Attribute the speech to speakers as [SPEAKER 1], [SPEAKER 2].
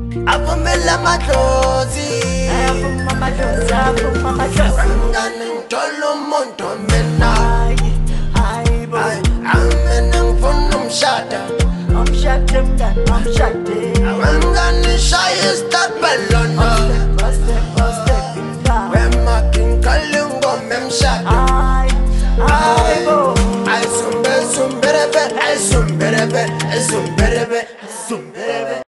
[SPEAKER 1] avumela madlozi angane ngithola umuntu mina amena ngifuna umshada angane shaya istabelona wema kinkale ngome mshada ay sumberebe